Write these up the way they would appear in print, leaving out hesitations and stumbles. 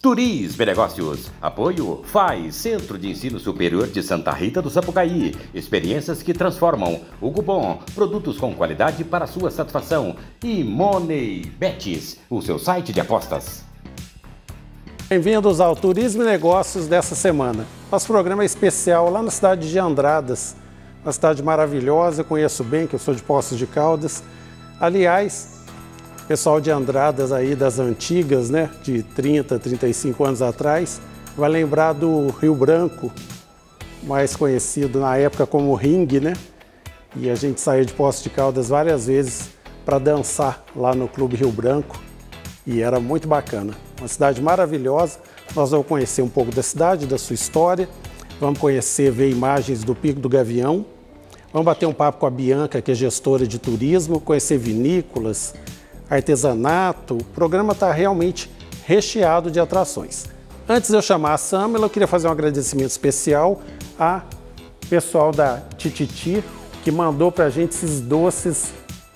Turismo e Negócios. Apoio FAI, Centro de Ensino Superior de Santa Rita do Sapucaí. Experiências que transformam. Hugo Bom, produtos com qualidade para sua satisfação. E Money Bets, o seu site de apostas. Bem-vindos ao Turismo e Negócios dessa semana. Nosso programa é especial lá na cidade de Andradas, uma cidade maravilhosa, eu conheço bem, que eu sou de Poços de Caldas. Aliás, pessoal de Andradas aí das antigas, né, de 30, 35 anos atrás, vai lembrar do Rio Branco, mais conhecido na época como Ringue, né? E a gente saía de Poços de Caldas várias vezes para dançar lá no Clube Rio Branco e era muito bacana. Uma cidade maravilhosa, nós vamos conhecer um pouco da cidade, da sua história, vamos conhecer, ver imagens do Pico do Gavião, vamos bater um papo com a Bianca, que é gestora de turismo, conhecer vinícolas, artesanato. O programa está realmente recheado de atrações. Antes de eu chamar a Samila, eu queria fazer um agradecimento especial a pessoal da Tititi, que mandou para a gente esses doces,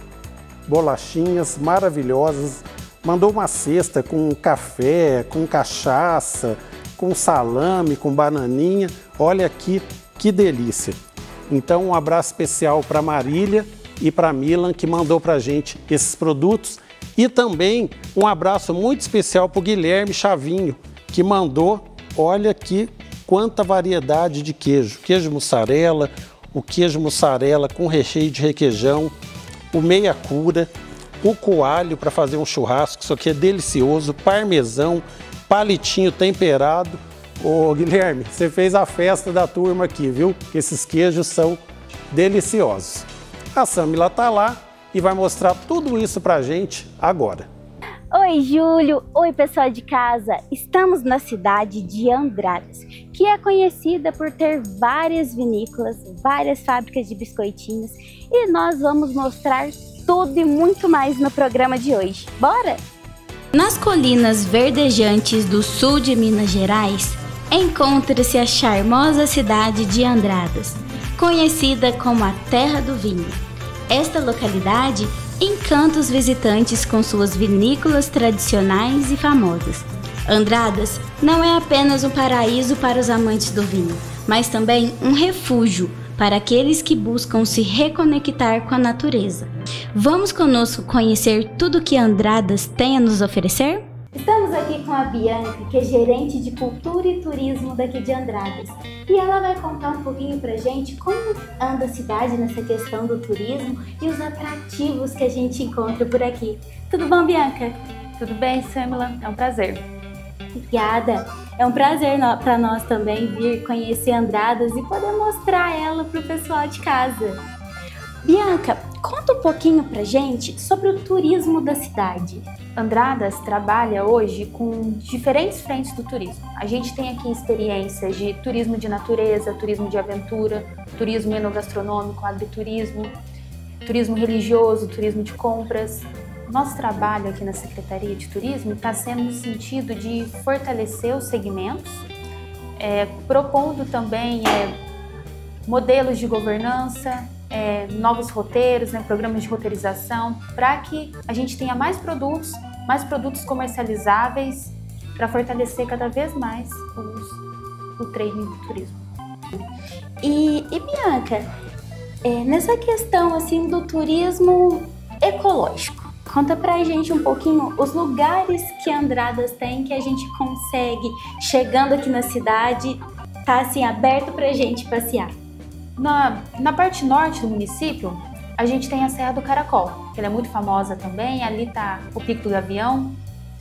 bolachinhas maravilhosas. Mandou uma cesta com café, com cachaça, com salame, com bananinha. Olha aqui que delícia. Então um abraço especial para Marília e para Milan, que mandou para a gente esses produtos. E também um abraço muito especial para o Guilherme Chavinho, que mandou, olha aqui quanta variedade de queijo. Queijo mussarela, o queijo mussarela com recheio de requeijão, o meia cura, o coalho para fazer um churrasco, isso aqui é delicioso, parmesão, palitinho temperado. Ô Guilherme, você fez a festa da turma aqui, viu? Esses queijos são deliciosos. A Samila tá lá e vai mostrar tudo isso pra gente agora. Oi, Júlio! Oi, pessoal de casa! Estamos na cidade de Andradas, que é conhecida por ter várias vinícolas, várias fábricas de biscoitinhos, e nós vamos mostrar tudo e muito mais no programa de hoje. Bora? Nas colinas verdejantes do sul de Minas Gerais, encontra-se a charmosa cidade de Andradas, conhecida como a Terra do Vinho. Esta localidade encanta os visitantes com suas vinícolas tradicionais e famosas. Andradas não é apenas um paraíso para os amantes do vinho, mas também um refúgio para aqueles que buscam se reconectar com a natureza. Vamos conosco conhecer tudo que Andradas tem a nos oferecer? Estamos aqui com a Bianca, que é gerente de cultura e turismo daqui de Andradas. E ela vai contar um pouquinho pra gente como anda a cidade nessa questão do turismo e os atrativos que a gente encontra por aqui. Tudo bom, Bianca? Tudo bem, Samila? É um prazer. Obrigada! É um prazer para nós também vir conhecer Andradas e poder mostrar ela para o pessoal de casa. Bianca, conta um pouquinho pra gente sobre o turismo da cidade. Andradas trabalha hoje com diferentes frentes do turismo. A gente tem aqui experiências de turismo de natureza, turismo de aventura, turismo enogastronômico, agriturismo, turismo religioso, turismo de compras. Nosso trabalho aqui na Secretaria de Turismo está sendo no sentido de fortalecer os segmentos, propondo também modelos de governança, novos roteiros, programas de roteirização, para que a gente tenha mais produtos comercializáveis, para fortalecer cada vez mais o training do turismo. E Bianca, nessa questão assim do turismo ecológico, conta pra gente um pouquinho os lugares que Andradas tem, que a gente consegue, chegando aqui na cidade, tá assim aberto pra gente passear. Na parte norte do município, a gente tem a Serra do Caracol, que ela é muito famosa também. Ali está o Pico do Gavião.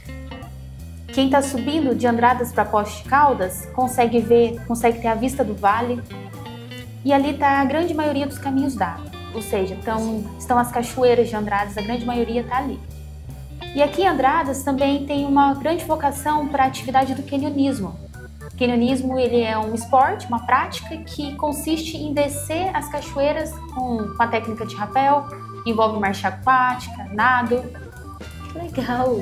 Quem está subindo de Andradas para Poços de Caldas consegue ter a vista do vale. E ali está a grande maioria dos caminhos d'água, ou seja, estão as cachoeiras de Andradas, a grande maioria está ali. E aqui em Andradas também tem uma grande vocação para a atividade do canyonismo. O canyonismo ele é um esporte, uma prática que consiste em descer as cachoeiras com a técnica de rapel, envolve marcha aquática, nado. Legal!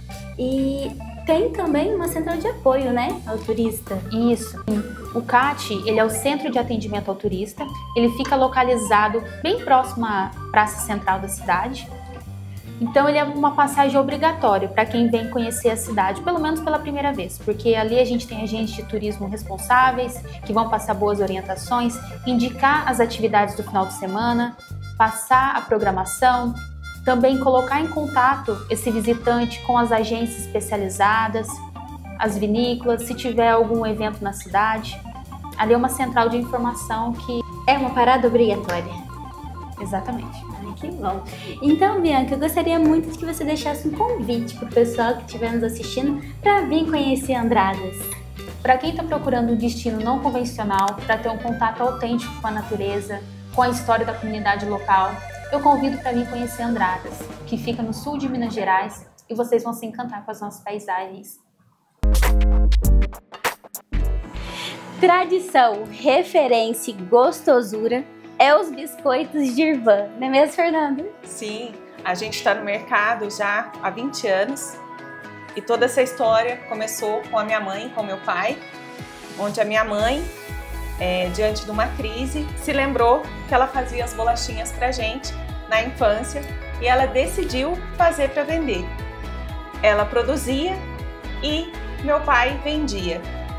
E tem também uma central de apoio, né, ao turista? Isso. O CAT, ele é o Centro de Atendimento ao Turista. Ele fica localizado bem próximo à Praça Central da cidade. Então ele é uma passagem obrigatória para quem vem conhecer a cidade, pelo menos pela primeira vez, porque ali a gente tem agentes de turismo responsáveis, que vão passar boas orientações, indicar as atividades do final de semana, passar a programação, também colocar em contato esse visitante com as agências especializadas, as vinícolas, se tiver algum evento na cidade. Ali é uma central de informação que é uma parada obrigatória. Exatamente. Ai, que bom. Então, Bianca, eu gostaria muito de que você deixasse um convite para o pessoal que estiver nos assistindo para vir conhecer Andradas. Para quem está procurando um destino não convencional, para ter um contato autêntico com a natureza, com a história da comunidade local, eu convido para vir conhecer Andradas, que fica no sul de Minas Gerais, e vocês vão se encantar com as nossas paisagens. Tradição, referência e gostosura é os biscoitos Dirvan, não é mesmo, Fernanda? Sim, a gente está no mercado já há 20 anos e toda essa história começou com a minha mãe, com o meu pai, onde a minha mãe, diante de uma crise, se lembrou que ela fazia as bolachinhas pra gente na infância e ela decidiu fazer para vender. Ela produzia e meu pai vendia.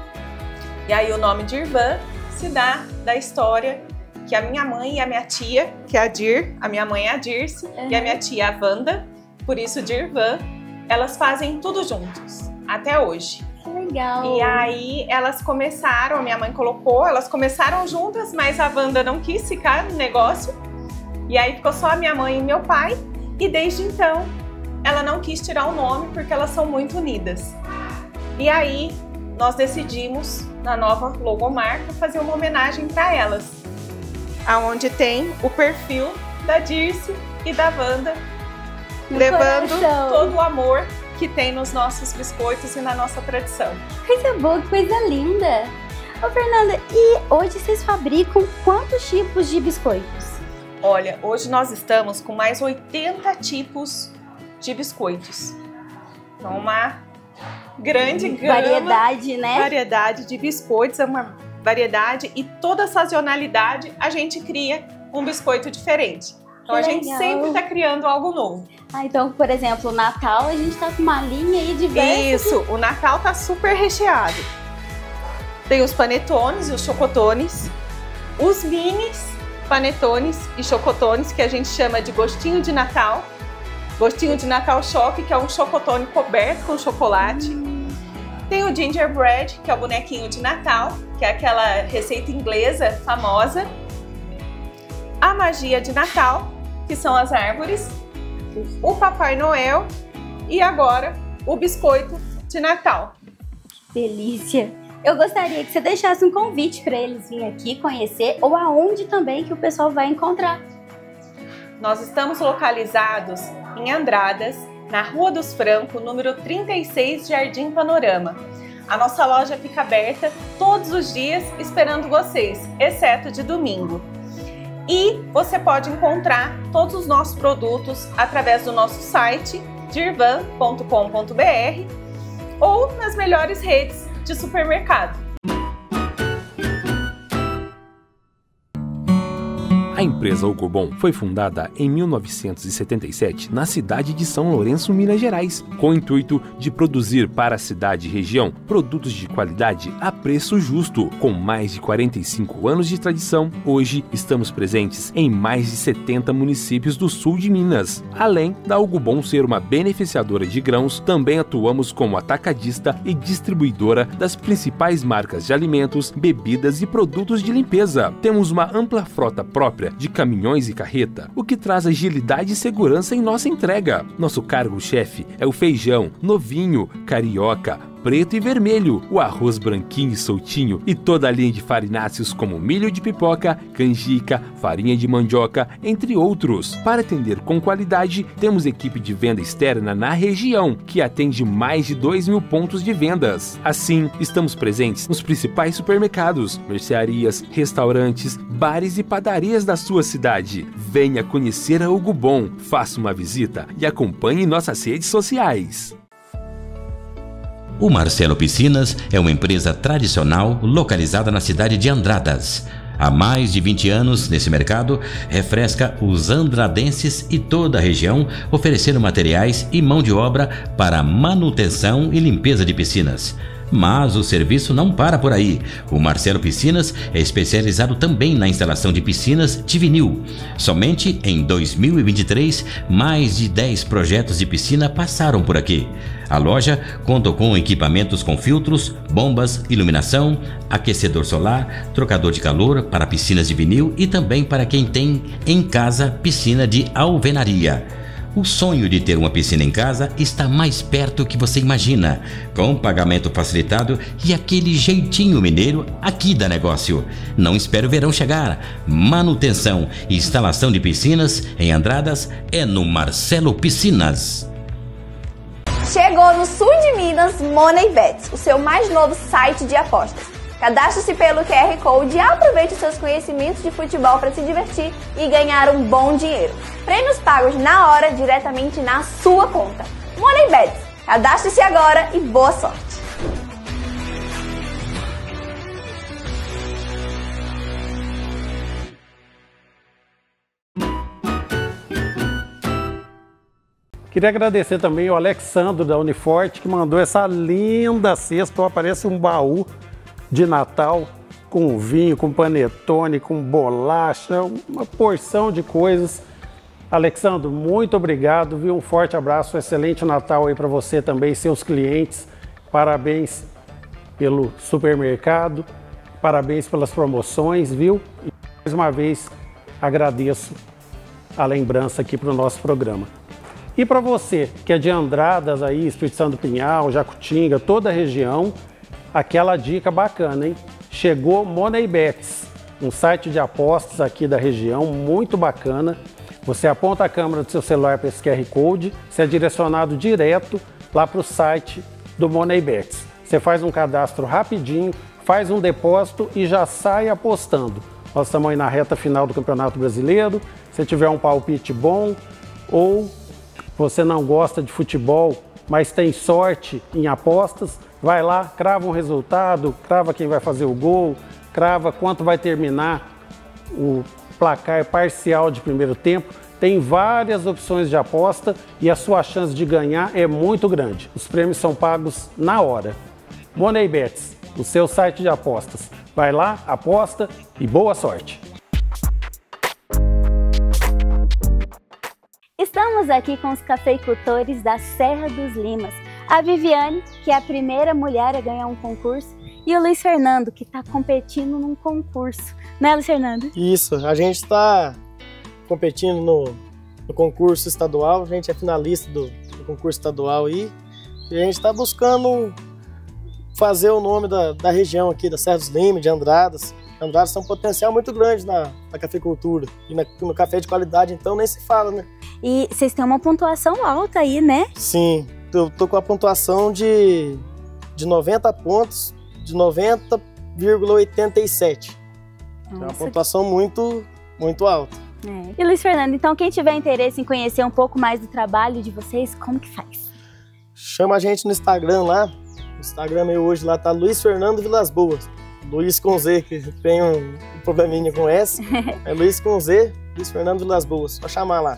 E aí o nome Dirvan se dá da história que a minha mãe e a minha tia, que é a Dir, a minha mãe é a Dirce, e a minha tia a Wanda, por isso Dirvan, elas fazem tudo juntos, até hoje. Que legal! E aí elas começaram, a minha mãe colocou, elas começaram juntas, mas a Wanda não quis ficar no negócio, e aí ficou só a minha mãe e meu pai, e desde então ela não quis tirar o nome porque elas são muito unidas. E aí nós decidimos, na nova logomarca, fazer uma homenagem para elas, aonde tem o perfil da Dirce e da Wanda, levando todo o amor que tem nos nossos biscoitos e na nossa tradição. Coisa boa, que coisa linda! Ô Fernanda, e hoje vocês fabricam quantos tipos de biscoitos? Olha, hoje nós estamos com mais 80 tipos de biscoitos. Então, uma grande gama, variedade, né? Variedade de biscoitos, é uma variedade, e toda sazonalidade a gente cria um biscoito diferente. Então a gente sempre está criando algo novo. Ah, então, por exemplo, o Natal a gente tá com uma linha aí diversa. Isso, o Natal tá super recheado. Tem os panetones e os chocotones, os minis panetones e chocotones, que a gente chama de gostinho de Natal. Gostinho de Natal Choque, que é um chocotone coberto com chocolate. Tem o gingerbread, que é o bonequinho de Natal, que é aquela receita inglesa famosa. A magia de Natal, que são as árvores. O Papai Noel e agora o biscoito de Natal. Delícia! Eu gostaria que você deixasse um convite para eles virem aqui conhecer, ou aonde também que o pessoal vai encontrar. Nós estamos localizados em Andradas, na Rua dos Franco, número 36, Jardim Panorama. A nossa loja fica aberta todos os dias esperando vocês, exceto de domingo. E você pode encontrar todos os nossos produtos através do nosso site, dirvan.com.br, ou nas melhores redes de supermercado. A empresa Hugo foi fundada em 1977 na cidade de São Lourenço, Minas Gerais, com o intuito de produzir para a cidade e região produtos de qualidade a preço justo. Com mais de 45 anos de tradição, hoje estamos presentes em mais de 70 municípios do sul de Minas. Além da Hugo ser uma beneficiadora de grãos, também atuamos como atacadista e distribuidora das principais marcas de alimentos, bebidas e produtos de limpeza. Temos uma ampla frota própria de caminhões e carreta, o que traz agilidade e segurança em nossa entrega. Nosso cargo-chefe é o feijão, novinho, carioca, preto e vermelho, o arroz branquinho e soltinho e toda a linha de farináceos como milho de pipoca, canjica, farinha de mandioca, entre outros. Para atender com qualidade, temos equipe de venda externa na região, que atende mais de 2.000 pontos de vendas. Assim, estamos presentes nos principais supermercados, mercearias, restaurantes, bares e padarias da sua cidade. Venha conhecer a Hugo faça uma visita e acompanhe nossas redes sociais. O Marcelo Piscinas é uma empresa tradicional localizada na cidade de Andradas. Há mais de 20 anos nesse mercado, refresca os andradenses e toda a região, oferecendo materiais e mão de obra para manutenção e limpeza de piscinas. Mas o serviço não para por aí. O Marcelo Piscinas é especializado também na instalação de piscinas de vinil. Somente em 2023, mais de 10 projetos de piscina passaram por aqui. A loja conta com equipamentos com filtros, bombas, iluminação, aquecedor solar, trocador de calor para piscinas de vinil e também para quem tem em casa piscina de alvenaria. O sonho de ter uma piscina em casa está mais perto que você imagina, com pagamento facilitado e aquele jeitinho mineiro aqui dá negócio. Não espere o verão chegar. Manutenção e instalação de piscinas em Andradas é no Marcelo Piscinas. Chegou no sul de Minas MoneyBets, o seu mais novo site de apostas. Cadastre-se pelo QR Code e aproveite seus conhecimentos de futebol para se divertir e ganhar um bom dinheiro. Prêmios pagos na hora, diretamente na sua conta. MoneyBets, cadastre-se agora e boa sorte! Queria agradecer também ao Alexandro da Uniforte, que mandou essa linda cesta, parece um baú de Natal, com vinho, com panetone, com bolacha, uma porção de coisas. Alexandro, muito obrigado, viu? Um forte abraço, um excelente Natal aí para você também e seus clientes. Parabéns pelo supermercado, parabéns pelas promoções, viu? E mais uma vez agradeço a lembrança aqui para o nosso programa. E para você que é de Andradas aí, Espírito Santo do Pinhal, Jacutinga, toda a região, aquela dica bacana, hein? Chegou MoneyBets, um site de apostas aqui da região, muito bacana. Você aponta a câmera do seu celular para esse QR Code, você é direcionado direto lá para o site do MoneyBets. Você faz um cadastro rapidinho, faz um depósito e já sai apostando. Nós estamos aí na reta final do Campeonato Brasileiro. Se tiver um palpite bom ou você não gosta de futebol, mas tem sorte em apostas, vai lá, crava um resultado, crava quem vai fazer o gol, crava quanto vai terminar o placar parcial de primeiro tempo. Tem várias opções de aposta e a sua chance de ganhar é muito grande. Os prêmios são pagos na hora. MoneyBets, o seu site de apostas. Vai lá, aposta e boa sorte! Estamos aqui com os cafeicultores da Serra dos Limas. A Viviane, que é a primeira mulher a ganhar um concurso, e o Luiz Fernando, que está competindo num concurso. Né, Luiz Fernando? Isso, a gente está competindo no concurso estadual, a gente é finalista do concurso estadual aí, e a gente está buscando fazer o nome da região aqui, da Serra dos Limas, de Andradas. Andradas tem um potencial muito grande na cafeicultura e no café de qualidade, então nem se fala, né? E vocês têm uma pontuação alta aí, né? Sim, eu tô com a pontuação de 90 pontos, de 90,87. É uma pontuação muito alta. É. E Luiz Fernando, então quem tiver interesse em conhecer um pouco mais do trabalho de vocês, como que faz? Chama a gente no Instagram lá. O Instagram meu hoje lá tá Luiz Fernando Vilas Boas. Luiz com Z, que tem um probleminha com S. É Luiz com Z, Luiz Fernando Vilas Boas. Só chamar lá.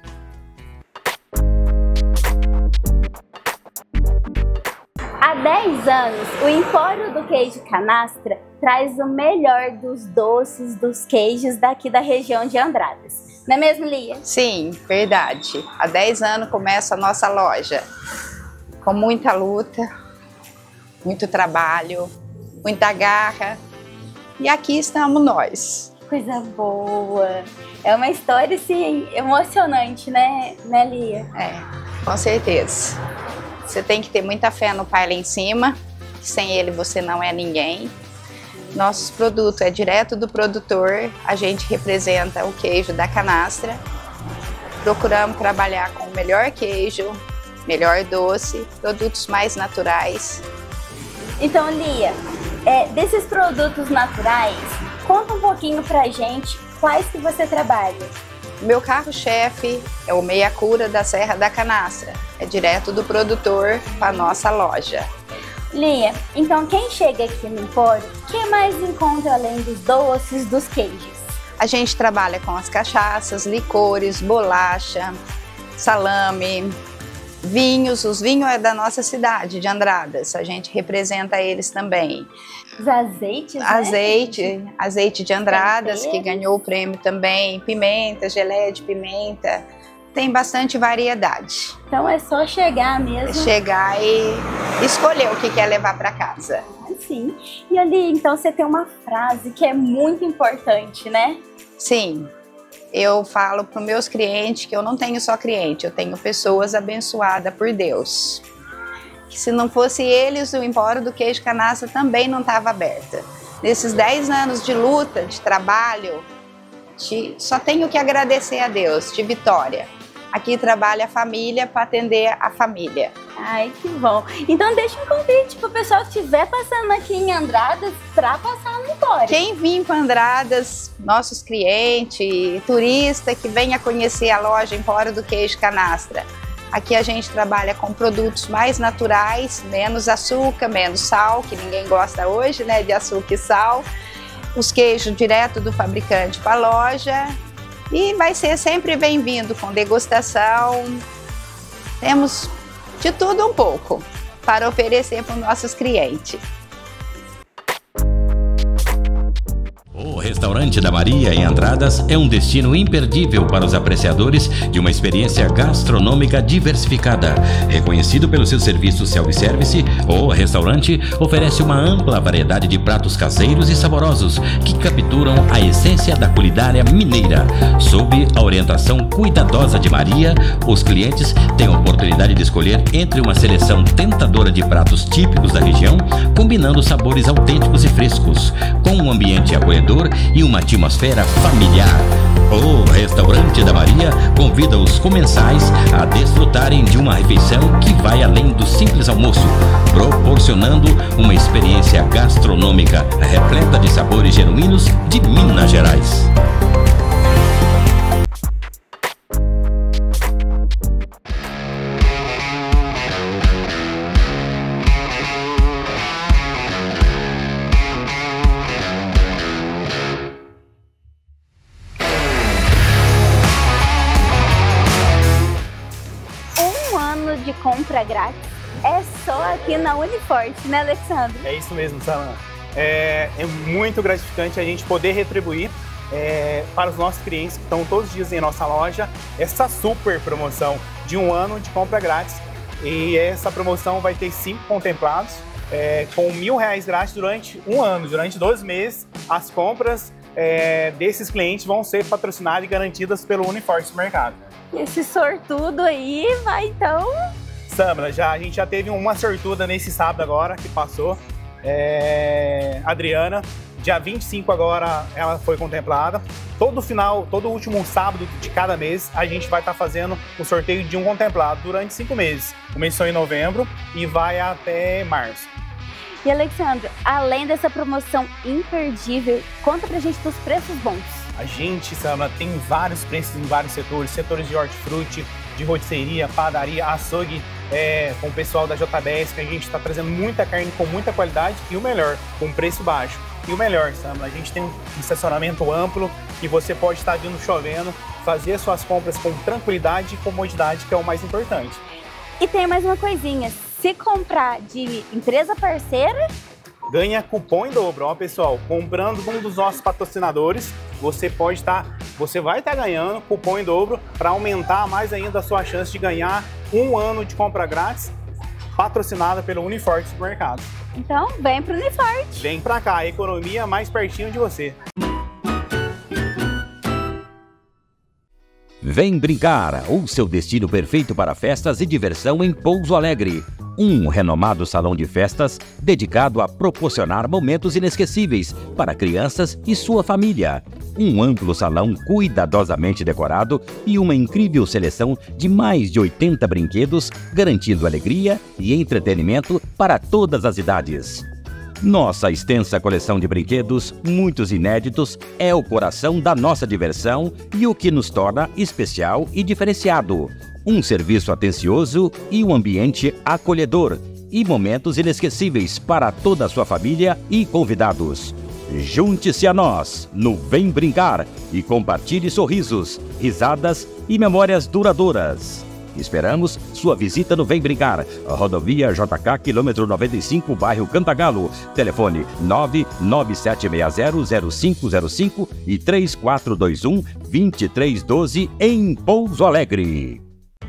Há 10 anos, o Empório do Queijo Canastra traz o melhor dos doces, dos queijos daqui da região de Andradas. Não é mesmo, Lia? Sim, verdade. Há 10 anos começa a nossa loja. Com muita luta, muito trabalho, muita garra. E aqui estamos nós. Coisa boa. É uma história, assim, emocionante, né, Lia? É, com certeza. Você tem que ter muita fé no pai lá em cima, que sem ele você não é ninguém. Nossos produtos é direto do produtor, a gente representa o queijo da canastra. Procuramos trabalhar com o melhor queijo, melhor doce, produtos mais naturais. Então, Lia, desses produtos naturais, conta um pouquinho pra gente quais que você trabalha. Meu carro-chefe é o Meia Cura da Serra da Canastra. É direto do produtor para a nossa loja. Lia, então quem chega aqui no Empório, o que mais encontra além dos doces, dos queijos? A gente trabalha com as cachaças, licores, bolacha, salame, vinhos. Os vinhos é da nossa cidade, de Andradas. A gente representa eles também. Os azeites, né? Azeite de Andradas, Temperos. que ganhou o prêmio também. Pimenta, geleia de pimenta. Tem bastante variedade. Então é só chegar mesmo. Chegar e escolher o que quer levar para casa. Sim. E ali, então, você tem uma frase que é muito importante, né? Sim. Eu falo para os meus clientes que eu não tenho só cliente, eu tenho pessoas abençoadas por Deus. Que se não fosse eles, o Empório do Queijo Canastra também não estava aberta. Nesses 10 anos de luta, de trabalho, só tenho que agradecer a Deus, de vitória. Aqui trabalha a família para atender a família. Ai, que bom. Então deixa um convite para o pessoal que estiver passando aqui em Andradas para passar no Empório. Quem vir para Andradas, nossos clientes, turista que venha conhecer a loja Empório do Queijo Canastra. Aqui a gente trabalha com produtos mais naturais, menos açúcar, menos sal, que ninguém gosta hoje, né, de açúcar e sal. Os queijos direto do fabricante para a loja. E vai ser sempre bem-vindo com degustação. Temos de tudo um pouco para oferecer para os nossos clientes. O Restaurante da Maria em Andradas é um destino imperdível para os apreciadores de uma experiência gastronômica diversificada. Reconhecido pelo seu serviço self-service, o restaurante oferece uma ampla variedade de pratos caseiros e saborosos que capturam a essência da culinária mineira. Sob a orientação cuidadosa de Maria, os clientes têm a oportunidade de escolher entre uma seleção tentadora de pratos típicos da região, combinando sabores autênticos e frescos, com um ambiente acolhedor e uma atmosfera familiar. O Restaurante da Maria convida os comensais a desfrutarem de uma refeição que vai além do simples almoço, proporcionando uma experiência gastronômica repleta de sabores genuínos de Minas Gerais. De compra grátis é só aqui na Uniforte, né, Alexandre? É isso mesmo, Samana. É muito gratificante a gente poder retribuir para os nossos clientes que estão todos os dias em nossa loja essa super promoção de 1 ano de compra grátis. E essa promoção vai ter 5 contemplados com R$1.000 grátis durante 1 ano, durante 12 meses. As compras desses clientes vão ser patrocinadas e garantidas pelo Uniforte Supermercado. Esse sortudo aí vai então... Samara, a gente já teve uma sortuda nesse sábado agora, que passou. Adriana, dia 25 agora ela foi contemplada. Todo último sábado de cada mês, a gente vai estar fazendo o sorteio de um contemplado durante 5 meses. Começou em novembro e vai até março. E Alexandre, além dessa promoção imperdível, conta pra gente dos preços bons. A gente, Samara, tem vários preços em vários setores de hortifruti, de rotisseria, padaria, açougue, com o pessoal da JBS, que a gente está trazendo muita carne com muita qualidade e o melhor, com preço baixo. E o melhor, Samara, a gente tem um estacionamento amplo e você pode estar vindo chovendo, fazer suas compras com tranquilidade e comodidade, que é o mais importante. E tem mais uma coisinha, se comprar de empresa parceira... ganha cupom em dobro, ó pessoal, comprando um dos nossos patrocinadores, você vai estar ganhando cupom em dobro para aumentar mais ainda a sua chance de ganhar 1 ano de compra grátis patrocinada pelo Uniforte Supermercado. Então, vem pro Uniforte. Vem pra cá, a economia mais pertinho de você. Vem brincar, o seu destino perfeito para festas e diversão em Pouso Alegre. Um renomado salão de festas dedicado a proporcionar momentos inesquecíveis para crianças e sua família. Um amplo salão cuidadosamente decorado e uma incrível seleção de mais de 80 brinquedos, garantindo alegria e entretenimento para todas as idades. Nossa extensa coleção de brinquedos, muitos inéditos, é o coração da nossa diversão e o que nos torna especial e diferenciado. Um serviço atencioso e um ambiente acolhedor. e momentos inesquecíveis para toda a sua família e convidados. Junte-se a nós no Vem Brincar e compartilhe sorrisos, risadas e memórias duradouras. Esperamos sua visita no Vem Brincar, rodovia JK, quilômetro 95, bairro Cantagalo. Telefone 997600505 e 3421-2312 em Pouso Alegre.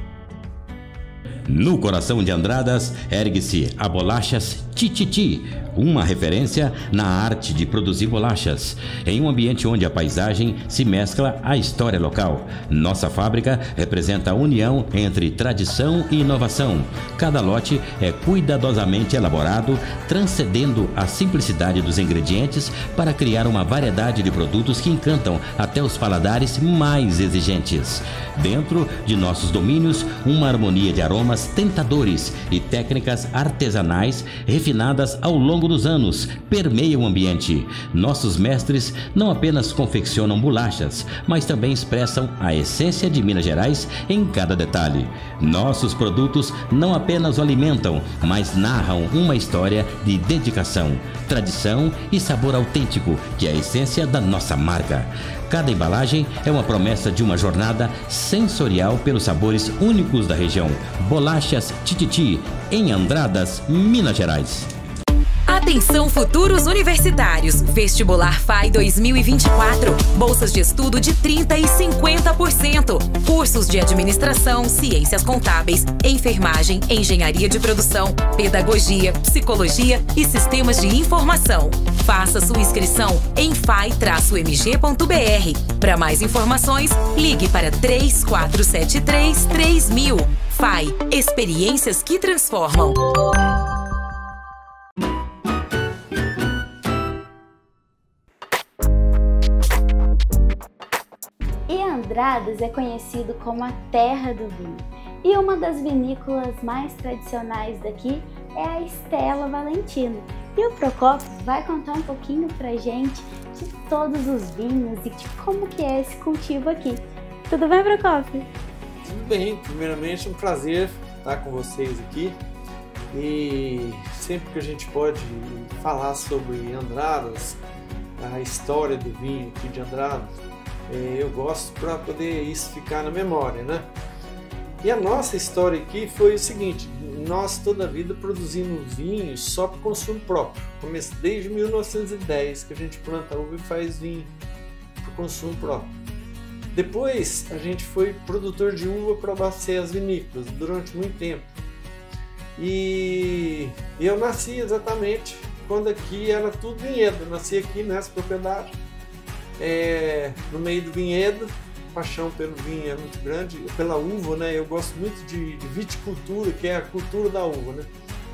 No coração de Andradas, ergue-se a Bolachas Tititi, uma referência na arte de produzir bolachas, em um ambiente onde a paisagem se mescla à história local. Nossa fábrica representa a união entre tradição e inovação. Cada lote é cuidadosamente elaborado, transcendendo a simplicidade dos ingredientes para criar uma variedade de produtos que encantam até os paladares mais exigentes. Dentro de nossos domínios, uma harmonia de aromas tentadores e técnicas artesanais refinadas ao longo dos anos permeiam o ambiente. Nossos mestres não apenas confeccionam bolachas, mas também expressam a essência de Minas Gerais em cada detalhe. Nossos produtos não apenas o alimentam, mas narram uma história de dedicação, tradição e sabor autêntico, que é a essência da nossa marca. Cada embalagem é uma promessa de uma jornada sensorial pelos sabores únicos da região. Bolachas Tititi, em Andradas, Minas Gerais. Atenção futuros universitários, Vestibular FAI 2024, bolsas de estudo de 30% e 50%, cursos de administração, ciências contábeis, enfermagem, engenharia de produção, pedagogia, psicologia e sistemas de informação. Faça sua inscrição em fai-mg.br. Para mais informações, ligue para 3473-3000. FAI, experiências que transformam. Andradas é conhecido como a terra do vinho e uma das vinícolas mais tradicionais daqui é a Stella Valentino. E o Procópio vai contar um pouquinho pra gente de todos os vinhos e de como que é esse cultivo aqui. Tudo bem, Procópio? Tudo bem, primeiramente é um prazer estar com vocês aqui e sempre que a gente pode falar sobre Andradas, a história do vinho aqui de Andradas, eu gosto para poder isso ficar na memória, né? E a nossa história aqui foi o seguinte: nós toda a vida produzimos vinho só para consumo próprio. Comecei desde 1910 que a gente planta uva e faz vinho para consumo próprio. Depois a gente foi produtor de uva para abastecer as vinícolas durante muito tempo. E eu nasci exatamente quando aqui era tudo vinhedo. Eu nasci aqui nessa propriedade. No meio do vinhedo, paixão pelo vinho é muito grande, pela uva, né? Eu gosto muito de viticultura, que é a cultura da uva, né?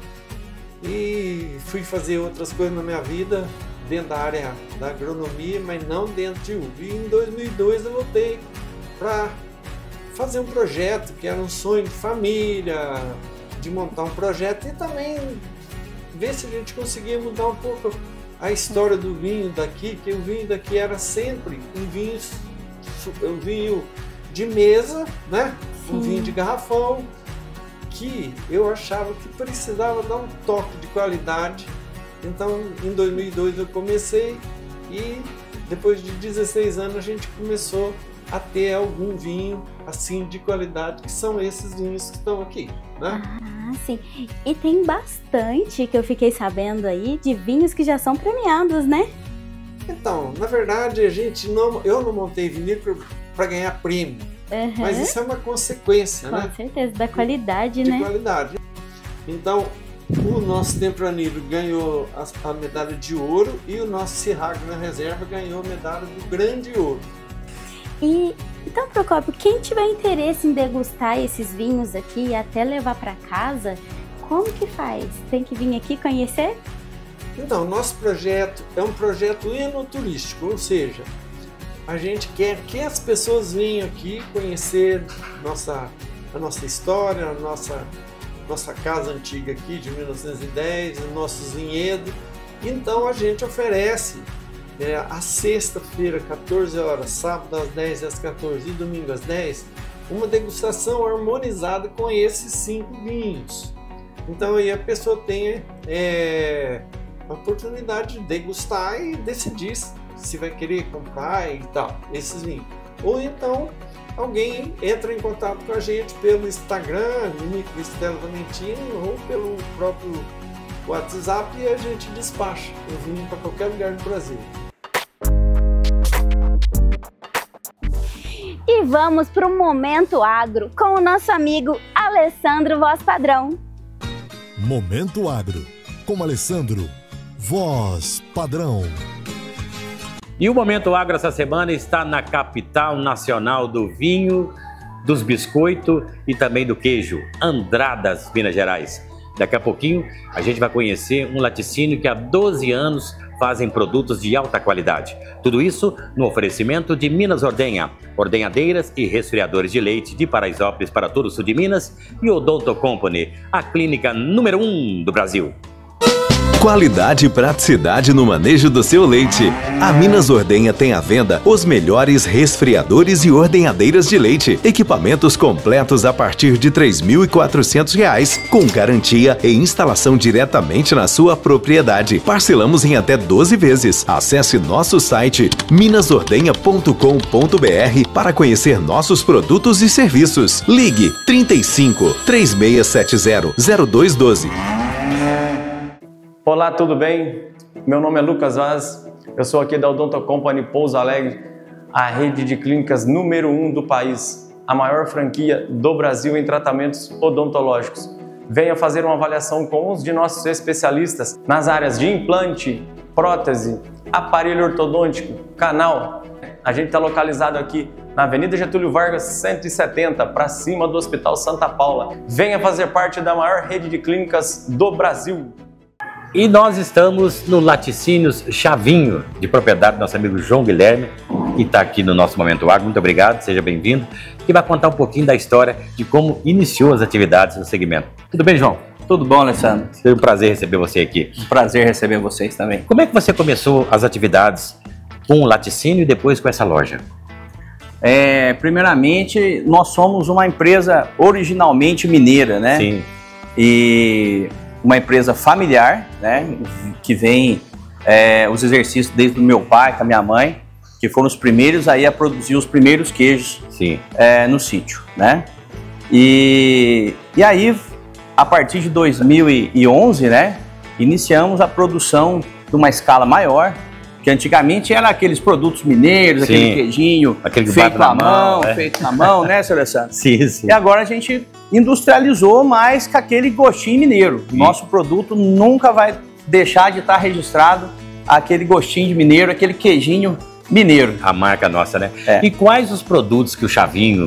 E fui fazer outras coisas na minha vida, dentro da área da agronomia, mas não dentro de uva. E em 2002 eu voltei para fazer um projeto, que era um sonho de família, de montar um projeto e também ver se a gente conseguia mudar um pouco a história do vinho daqui, que o vinho daqui era sempre um vinho de mesa, né? Um vinho de garrafão, que eu achava que precisava dar um toque de qualidade. Então, em 2002 eu comecei e depois de 16 anos a gente começou a ter algum vinho assim de qualidade, que são esses vinhos que estão aqui, né? Ah, sim. E tem bastante que eu fiquei sabendo aí de vinhos que já são premiados, né? Então, na verdade, eu não montei vinícola para ganhar prêmio, mas isso é uma consequência, né? Com certeza, da qualidade, né? De qualidade. Então, o nosso Tempranillo ganhou a medalha de ouro e o nosso Syrah na reserva ganhou a medalha do grande ouro. E então, Procópio, quem tiver interesse em degustar esses vinhos aqui e até levar para casa, como que faz? Tem que vir aqui conhecer? Então, nosso projeto é um projeto enoturístico, ou seja, a gente quer que as pessoas venham aqui conhecer a nossa história, a nossa casa antiga aqui de 1910, os nossos vinhedos. Então a gente oferece a sexta-feira, 14 horas, sábado das 10 às 14 e domingo às 10, uma degustação harmonizada com esses 5 vinhos. Então aí a pessoa tem a oportunidade de degustar e decidir se vai querer comprar e tal, esses vinhos. Ou então alguém entra em contato com a gente pelo Instagram, Mini Cristela Valentino, ou pelo próprio WhatsApp e a gente despacha o vinho para qualquer lugar do Brasil. E vamos para o Momento Agro com o nosso amigo Alessandro Voz Padrão. Momento Agro com Alessandro Voz Padrão. E o Momento Agro essa semana está na capital nacional do vinho, dos biscoitos e também do queijo, Andradas, Minas Gerais. Daqui a pouquinho a gente vai conhecer um laticínio que há 12 anos fazem produtos de alta qualidade. Tudo isso no oferecimento de Minas Ordenha, ordenhadeiras e resfriadores de leite de Paraisópolis para todo o sul de Minas e Odonto Company, a clínica número 1 do Brasil. Qualidade e praticidade no manejo do seu leite. A Minas Ordenha tem à venda os melhores resfriadores e ordenhadeiras de leite. Equipamentos completos a partir de R$ 3.400, com garantia e instalação diretamente na sua propriedade. Parcelamos em até 12 vezes. Acesse nosso site minasordenha.com.br para conhecer nossos produtos e serviços. Ligue 35 3670 0212. Olá, tudo bem? Meu nome é Lucas Vaz, eu sou aqui da Odonto Company Pouso Alegre, a rede de clínicas número 1 do país, a maior franquia do Brasil em tratamentos odontológicos. Venha fazer uma avaliação com um de nossos especialistas nas áreas de implante, prótese, aparelho ortodôntico, canal. A gente está localizado aqui na Avenida Getúlio Vargas, 170, para cima do Hospital Santa Paula. Venha fazer parte da maior rede de clínicas do Brasil. E nós estamos no Laticínios Chavinho, de propriedade do nosso amigo João Guilherme, que está aqui no nosso Momento Agro. Muito obrigado, seja bem-vindo. Que vai contar um pouquinho da história de como iniciou as atividades no segmento. Tudo bem, João? Tudo bom, Alessandro? Foi um prazer receber você aqui. Um prazer receber vocês também. Como é que você começou as atividades com o laticínio e depois com essa loja? Primeiramente, nós somos uma empresa originalmente mineira, né? Sim. E uma empresa familiar, né, que vem os exercícios desde o meu pai, com a minha mãe, que foram os primeiros aí a produzir os primeiros queijos. Sim. No sítio, né? E aí, a partir de 2011, né, iniciamos a produção de uma escala maior, que antigamente era aqueles produtos mineiros, sim, aquele queijinho feito na mão, feito na mão, né, seu Alessandro? Sim, sim. E agora a gente industrializou mais com aquele gostinho mineiro. Sim. Nosso produto nunca vai deixar de estar registrado aquele gostinho de mineiro, aquele queijinho mineiro. A marca nossa, né? E quais os produtos que o Chavinho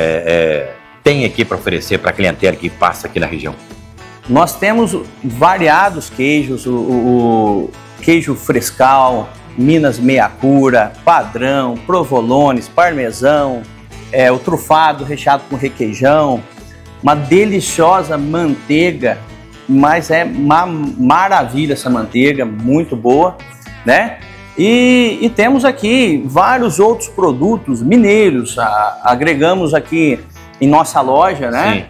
tem aqui para oferecer para a clientela que passa aqui na região? Nós temos variados queijos, o queijo frescal, Minas Meia Cura, padrão, provolones, parmesão, o trufado recheado com requeijão, uma deliciosa manteiga, mas é uma maravilha essa manteiga, muito boa, né? E temos aqui vários outros produtos mineiros, agregamos aqui em nossa loja, né?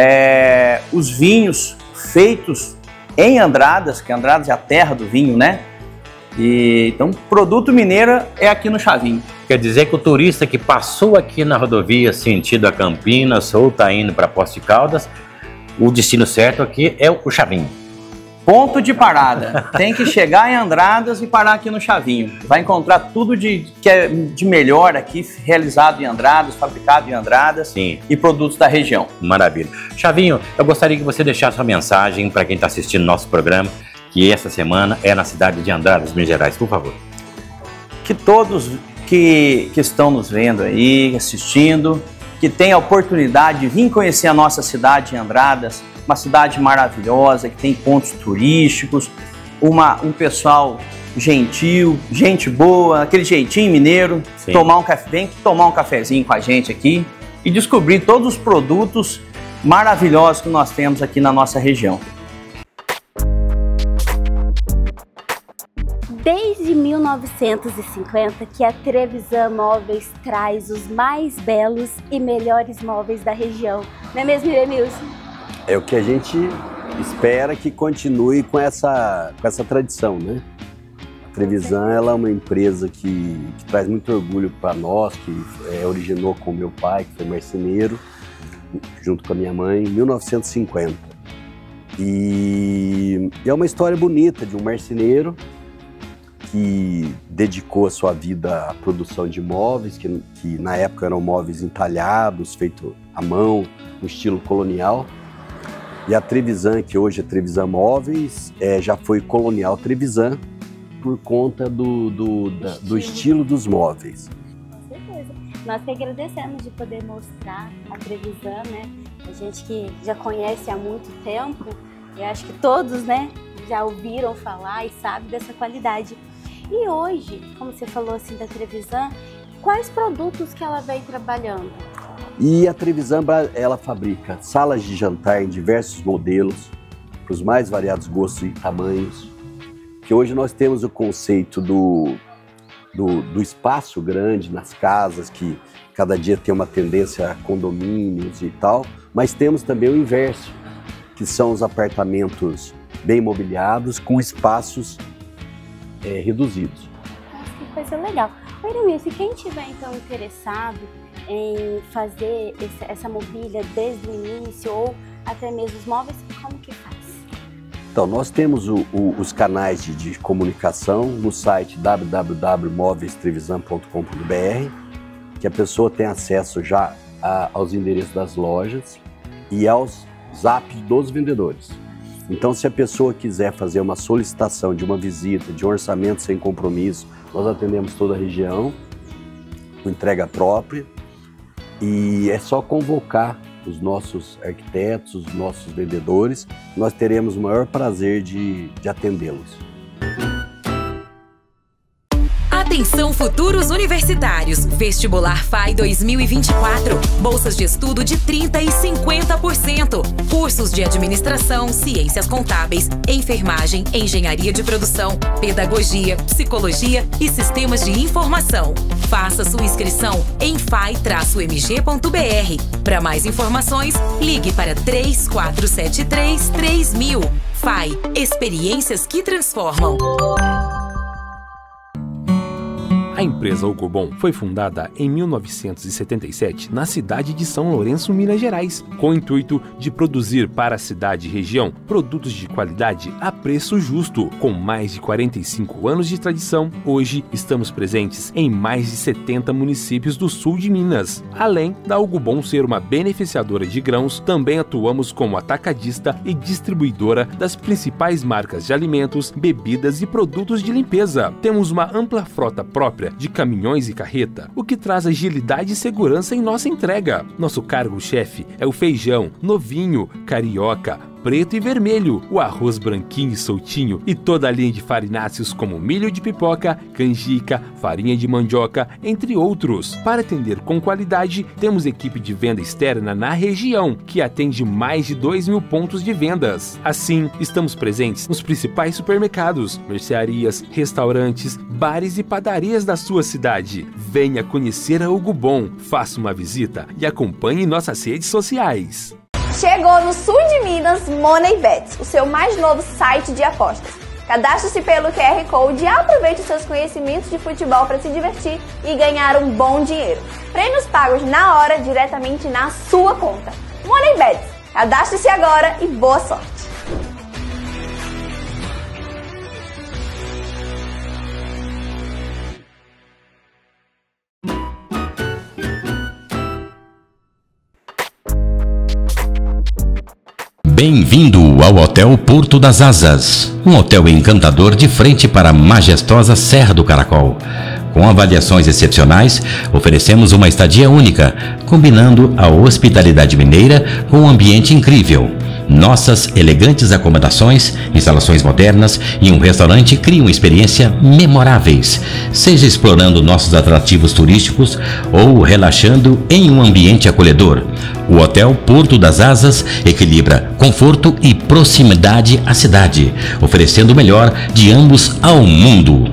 Os vinhos feitos em Andradas, que Andradas é a terra do vinho, né? Então, produto mineiro é aqui no Chavinho. Quer dizer que o turista que passou aqui na rodovia sentido a Campinas ou está indo para Poços de Caldas, o destino certo aqui é o Chavinho. Ponto de parada. Tem que chegar em Andradas e parar aqui no Chavinho. Vai encontrar tudo que é de melhor aqui, realizado em Andradas, fabricado em Andradas. Sim. E produtos da região. Maravilha. Chavinho, eu gostaria que você deixasse uma mensagem para quem está assistindo nosso programa, que essa semana é na cidade de Andradas, Minas Gerais, por favor. Que todos que estão nos vendo aí, assistindo, que tenham a oportunidade de vir conhecer a nossa cidade de Andradas, uma cidade maravilhosa, que tem pontos turísticos, um pessoal gentil, gente boa, aquele jeitinho mineiro, vem tomar um cafezinho com a gente aqui e descobrir todos os produtos maravilhosos que nós temos aqui na nossa região. Desde 1950 que a Trevisan Móveis traz os mais belos e melhores móveis da região. Não é mesmo, Iremilson? É o que a gente espera que continue com essa tradição, né? A Trevisan, ela é uma empresa que traz muito orgulho para nós, que originou com meu pai, que foi marceneiro, junto com a minha mãe, em 1950. E é uma história bonita de um marceneiro que dedicou a sua vida à produção de móveis, que na época eram móveis entalhados, feitos à mão, no estilo colonial. E a Trevisan, que hoje é Trevisan Móveis, já foi Colonial Trevisan por conta do estilo dos móveis. Com certeza. Nós que agradecemos de poder mostrar a Trevisan, né? A gente que já conhece há muito tempo, eu acho que todos, né, já ouviram falar e sabem dessa qualidade. E hoje, como você falou assim da Trevisan, quais produtos que ela vem trabalhando? E a Trevisan, ela fabrica salas de jantar em diversos modelos, para os mais variados gostos e tamanhos. Que hoje nós temos o conceito do espaço grande nas casas, que cada dia tem uma tendência a condomínios e tal, mas temos também o inverso, que são os apartamentos bem mobiliados com espaços reduzidos. Nossa, que coisa legal. Irmilson, e quem tiver então interessado em fazer essa mobília desde o início ou até mesmo os móveis, como que faz? Então, nós temos os canais de comunicação no site www.moveistrevisan.com.br, que a pessoa tem acesso já aos endereços das lojas e aos zaps dos vendedores. Então, se a pessoa quiser fazer uma solicitação de uma visita, de um orçamento sem compromisso, nós atendemos toda a região, com entrega própria, e é só convocar os nossos arquitetos, os nossos vendedores, nós teremos o maior prazer de atendê-los. Atenção futuros universitários, Vestibular FAI 2024, bolsas de estudo de 30% e 50%, cursos de administração, ciências contábeis, enfermagem, engenharia de produção, pedagogia, psicologia e sistemas de informação. Faça sua inscrição em fai-mg.br. Para mais informações, ligue para 3473-3000. FAI, experiências que transformam. A empresa Ocobon foi fundada em 1977 na cidade de São Lourenço, Minas Gerais, com o intuito de produzir para a cidade e região produtos de qualidade a preço justo. Com mais de 45 anos de tradição, hoje estamos presentes em mais de 70 municípios do sul de Minas. Além da Ocobon ser uma beneficiadora de grãos, também atuamos como atacadista e distribuidora das principais marcas de alimentos, bebidas e produtos de limpeza. Temos uma ampla frota própria de caminhões e carreta, o que traz agilidade e segurança em nossa entrega. Nosso cargo-chefe é o feijão, novinho, carioca, preto e vermelho, o arroz branquinho e soltinho e toda a linha de farináceos como milho de pipoca, canjica, farinha de mandioca, entre outros. Para atender com qualidade, temos equipe de venda externa na região, que atende mais de 2.000 pontos de vendas. Assim, estamos presentes nos principais supermercados, mercearias, restaurantes, bares e padarias da sua cidade. Venha conhecer a Ocobon, faça uma visita e acompanhe nossas redes sociais. Chegou no sul de Minas MoneyBets, o seu mais novo site de apostas. Cadastre-se pelo QR Code e aproveite os seus conhecimentos de futebol para se divertir e ganhar um bom dinheiro. Prêmios pagos na hora, diretamente na sua conta. MoneyBets, cadastre-se agora e boa sorte! Bem-vindo ao Hotel Porto das Asas, um hotel encantador de frente para a majestosa Serra do Caracol. Com avaliações excepcionais, oferecemos uma estadia única, combinando a hospitalidade mineira com um ambiente incrível. Nossas elegantes acomodações, instalações modernas e um restaurante criam experiência memoráveis, seja explorando nossos atrativos turísticos ou relaxando em um ambiente acolhedor. O Hotel Porto das Asas equilibra conforto e proximidade à cidade, oferecendo o melhor de ambos ao mundo.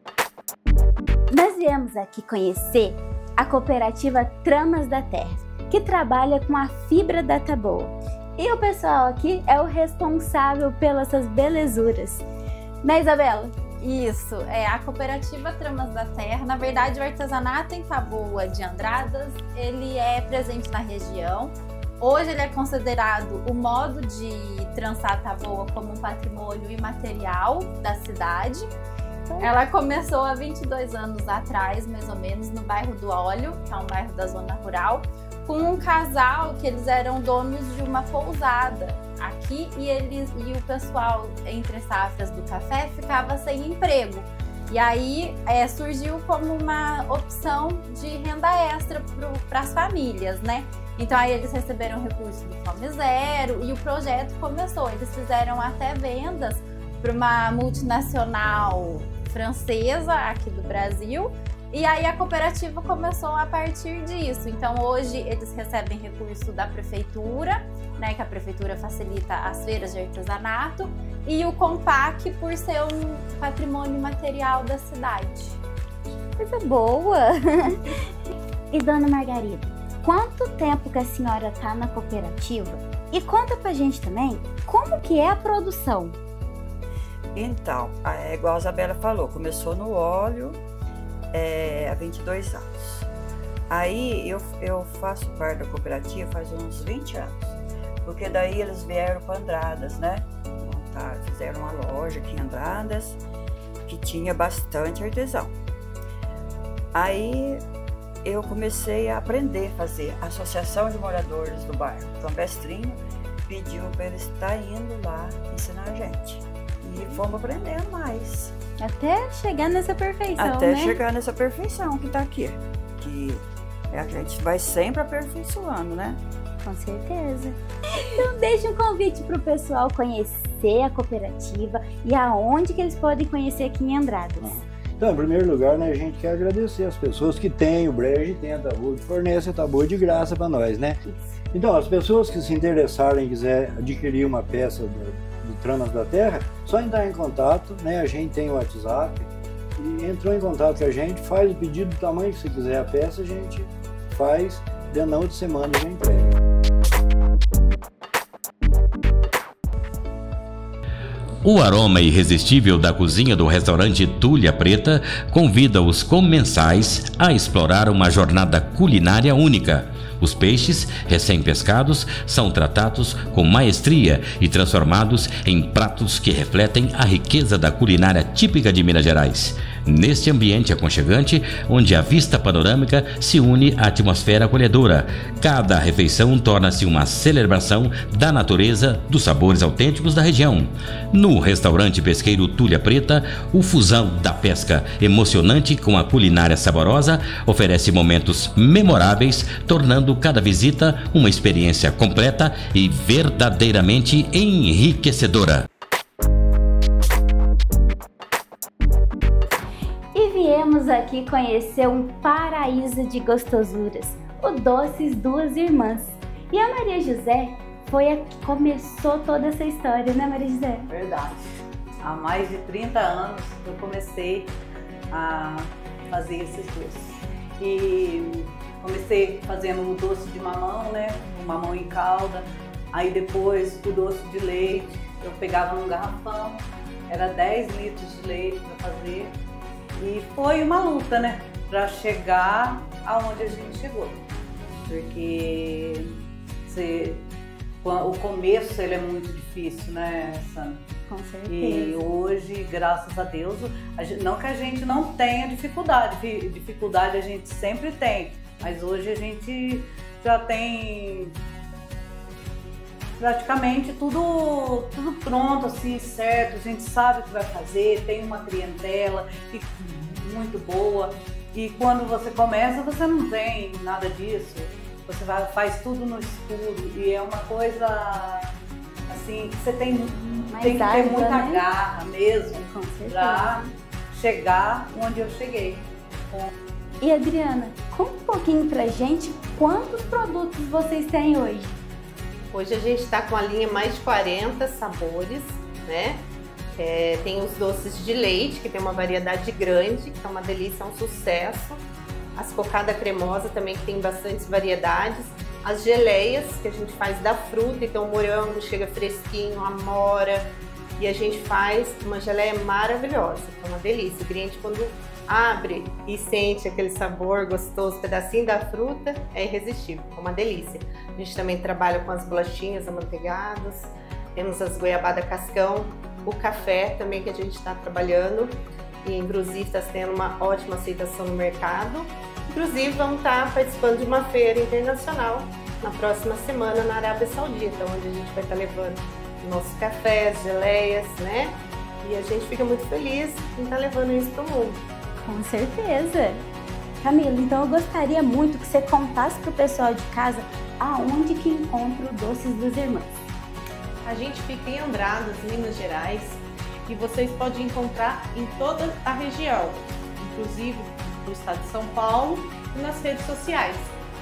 Nós viemos aqui conhecer a cooperativa Tramas da Terra, que trabalha com a fibra da taboa. E o pessoal aqui é o responsável pelas essas belezuras. Né, Isabela? Isso, a cooperativa Tramas da Terra, na verdade o artesanato em taboa de Andradas, ele é presente na região. Hoje ele é considerado o modo de trançar a taboa como um patrimônio imaterial da cidade. Ela começou há 22 anos atrás, mais ou menos, no bairro do Óleo, que é um bairro da zona rural, com um casal que eles eram donos de uma pousada aqui e o pessoal entre safras do café ficava sem emprego. E aí surgiu como uma opção de renda extra para as famílias, né? Então aí eles receberam recurso do Fome Zero e o projeto começou. Eles fizeram até vendas para uma multinacional francesa aqui do Brasil. E aí a cooperativa começou a partir disso. Então hoje eles recebem recurso da prefeitura, né, que a prefeitura facilita as feiras de artesanato, e o Compac por ser um patrimônio material da cidade. Coisa boa! E dona Margarida, quanto tempo que a senhora está na cooperativa? E conta pra gente também como que é a produção. Então, igual a Isabela falou, começou no óleo há 22 anos. Aí eu faço parte da cooperativa faz uns 20 anos, porque daí eles vieram para Andradas, né? Fizeram uma loja aqui em Andradas, que tinha bastante artesão. Aí eu comecei a aprender a fazer a associação de moradores do bairro. Então, Bestrinho pediu para eles estar indo lá ensinar a gente. E fomos aprendendo mais. Até chegar nessa perfeição, Até né? chegar nessa perfeição que está aqui. Que a gente vai sempre aperfeiçoando, né? Com certeza. Então deixa um convite para o pessoal conhecer a cooperativa e aonde que eles podem conhecer aqui em Andradas. Então, em primeiro lugar, né, a gente quer agradecer as pessoas que têm o brejo e têm a taboa, que fornecem a taboa de graça para nós, né? Então, as pessoas que se interessarem e quiser adquirir uma peça do Tramas da Terra, só entrar em contato, né? A gente tem o WhatsApp e entrou em contato com a gente, faz o pedido do tamanho que você quiser a peça, a gente faz, dentro da outra semana já entrega. O aroma irresistível da cozinha do restaurante Tulha Preta convida os comensais a explorar uma jornada culinária única. Os peixes, recém-pescados, são tratados com maestria e transformados em pratos que refletem a riqueza da culinária típica de Minas Gerais. Neste ambiente aconchegante, onde a vista panorâmica se une à atmosfera acolhedora, cada refeição torna-se uma celebração da natureza, dos sabores autênticos da região. No restaurante pesqueiro Tulha Preta, o fusão da pesca emocionante com a culinária saborosa oferece momentos memoráveis, tornando cada visita uma experiência completa e verdadeiramente enriquecedora. E viemos aqui conhecer um paraíso de gostosuras, o Doces Duas Irmãs. E a Maria José foi a que começou toda essa história, né, Maria José? Verdade. Há mais de 30 anos eu comecei a fazer esses doces. E comecei fazendo um doce de mamão, né? Um mamão em calda. Aí depois o doce de leite. Eu pegava num garrafão, era 10 litros de leite para fazer. E foi uma luta, né? Para chegar aonde a gente chegou. Porque o começo ele é muito difícil, né, Sandra? Com certeza. E hoje, graças a Deus, não que a gente não tenha dificuldade a gente sempre tem, mas hoje a gente já tem praticamente tudo pronto, assim, certo, a gente sabe o que vai fazer, tem uma clientela muito boa, e quando você começa, você não tem nada disso, você faz tudo no escuro, e é uma coisa assim, que você tem que ter muita garra mesmo para chegar onde eu cheguei. E Adriana, conta um pouquinho pra gente quantos produtos vocês têm hoje. Hoje a gente está com a linha mais de 40 sabores, né? Tem os doces de leite, que tem uma variedade grande, que é uma delícia, é um sucesso. As cocada cremosa também, que tem bastantes variedades. as geleias que a gente faz da fruta, então o morango chega fresquinho, a amora, e a gente faz uma geleia maravilhosa, é uma delícia. O cliente quando abre e sente aquele sabor gostoso, pedacinho da fruta, é irresistível, é uma delícia. A gente também trabalha com as bolachinhas amanteigadas, temos as goiabada cascão, o café também que a gente está trabalhando, e inclusive está tendo uma ótima aceitação no mercado. Inclusive vamos estar participando de uma feira internacional na próxima semana na Arábia Saudita, onde a gente vai estar levando nossos cafés, geleias, né? E a gente fica muito feliz em estar levando isso para o mundo. Com certeza. Camila, então eu gostaria muito que você contasse para o pessoal de casa aonde que encontra o Doces dos Irmãos. A gente fica em Andradas, Minas Gerais, e vocês podem encontrar em toda a região, inclusive no estado de São Paulo e nas redes sociais.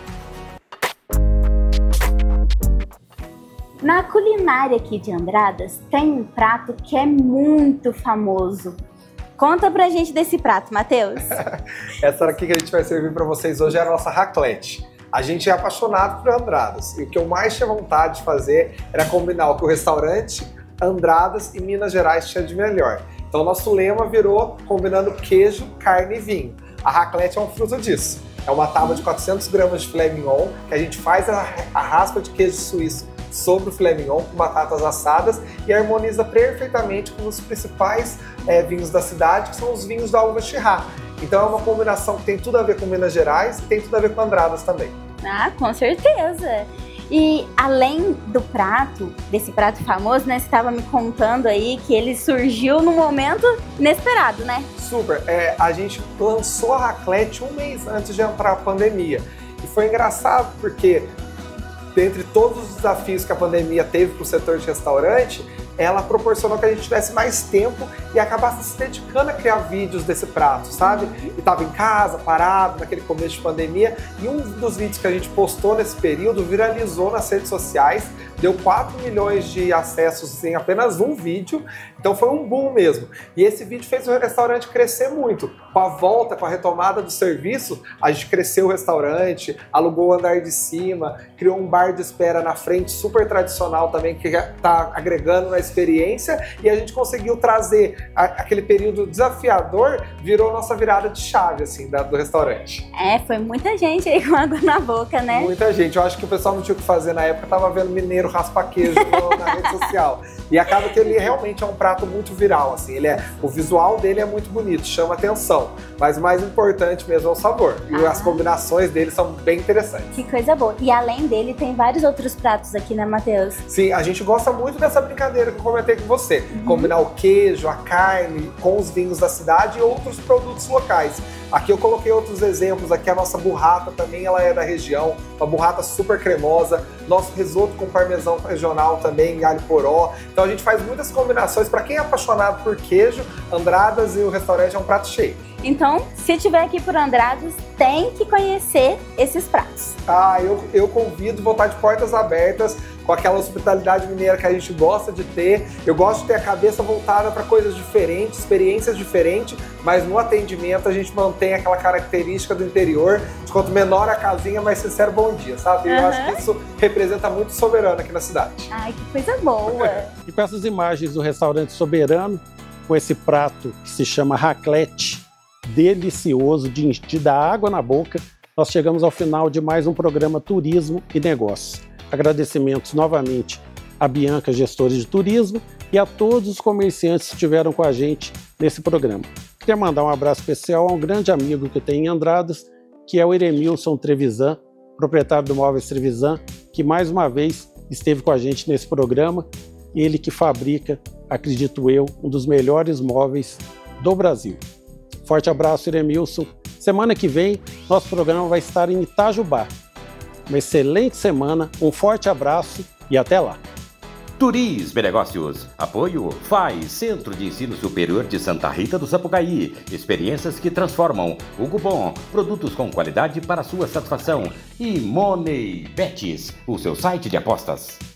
Na culinária aqui de Andradas tem um prato que é muito famoso. Conta pra gente desse prato, Matheus. Essa aqui que a gente vai servir para vocês hoje é a nossa raclette. A gente é apaixonado por Andradas e o que eu mais tinha vontade de fazer era combinar o que o restaurante Andradas e Minas Gerais tinha de melhor. Então nosso lema virou combinando queijo, carne e vinho. A raclette é um fruto disso. É uma tábua de 400 gramas de filé mignon que a gente faz a raspa de queijo suíço sobre o filé mignon com batatas assadas e harmoniza perfeitamente com os principais vinhos da cidade, que são os vinhos da uva Shiraz. Então é uma combinação que tem tudo a ver com Minas Gerais e tem tudo a ver com Andradas também. Ah, com certeza! E além do prato, desse prato famoso, né, você estava me contando aí que ele surgiu num momento inesperado, né? Super! A gente lançou a raclette um mês antes de entrar a pandemia. E foi engraçado porque, dentre todos os desafios que a pandemia teve para o setor de restaurante, ela proporcionou que a gente tivesse mais tempo e acabasse se dedicando a criar vídeos desse prato, sabe? E estava em casa, parado, naquele começo de pandemia, e um dos vídeos que a gente postou nesse período viralizou nas redes sociais, deu 4 milhões de acessos em apenas um vídeo, então foi um boom mesmo. E esse vídeo fez o restaurante crescer muito. Com a volta, com a retomada do serviço, a gente cresceu o restaurante, alugou o andar de cima, criou um bar de espera na frente super tradicional também, que está agregando na experiência, e a gente conseguiu trazer aquele período desafiador, virou nossa virada de chave, assim, do restaurante. Foi muita gente aí com água na boca, né? Muita gente. Eu acho que o pessoal não tinha o que fazer na época, tava vendo mineiro raspa-queijo na rede social. E acaba que ele realmente é um prato muito viral, assim, o visual dele é muito bonito, chama atenção, mas o mais importante mesmo é o sabor. E as combinações dele são bem interessantes. Que coisa boa. E além dele, tem vários outros pratos aqui, né, Matheus? Sim, a gente gosta muito dessa brincadeira que eu comentei com você. Combinar o queijo, a carne com os vinhos da cidade e outros produtos locais. Aqui eu coloquei outros exemplos, aqui a nossa burrata também, ela é da região, uma burrata super cremosa, nosso risoto com parmesão regional também, alho poró. Então a gente faz muitas combinações. Para quem é apaixonado por queijo, Andradas e o restaurante é um prato cheio. Então, se estiver aqui por Andradas, tem que conhecer esses pratos. Eu convido, vou estar de portas abertas, com aquela hospitalidade mineira que a gente gosta de ter. Eu gosto de ter a cabeça voltada para coisas diferentes, experiências diferentes, mas no atendimento a gente mantém aquela característica do interior, de quanto menor a casinha, mais sincero bom dia, sabe? Eu acho que isso representa muito Soberano aqui na cidade. Ai, que coisa boa! E com essas imagens do restaurante Soberano, com esse prato que se chama raclette, delicioso, de dar água na boca, nós chegamos ao final de mais um programa Turismo e Negócios. Agradecimentos novamente a Bianca, gestora de turismo, e a todos os comerciantes que estiveram com a gente nesse programa. Queria mandar um abraço especial a um grande amigo que eu tenho em Andradas, que é o Eremilson Trevisan, proprietário do Móveis Trevisan, que mais uma vez esteve com a gente nesse programa, ele que fabrica, acredito eu, um dos melhores móveis do Brasil. Forte abraço, Eremilson. Semana que vem, nosso programa vai estar em Itajubá. Uma excelente semana, um forte abraço e até lá. Turismo e Negócios. Apoio FAI, Centro de Ensino Superior de Santa Rita do Sapucaí. Experiências que transformam. Hugo Bon, produtos com qualidade para sua satisfação. E Money Bets, o seu site de apostas.